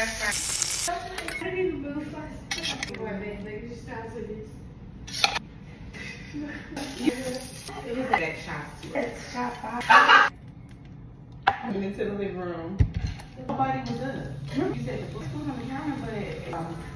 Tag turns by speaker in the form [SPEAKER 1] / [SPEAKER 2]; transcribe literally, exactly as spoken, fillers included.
[SPEAKER 1] I didn't even move fast. Boy, man, like, just sounds like this. It was that shot. That's shot five. I went into the living room. Nobody was up. You said the book was on the counter, but um,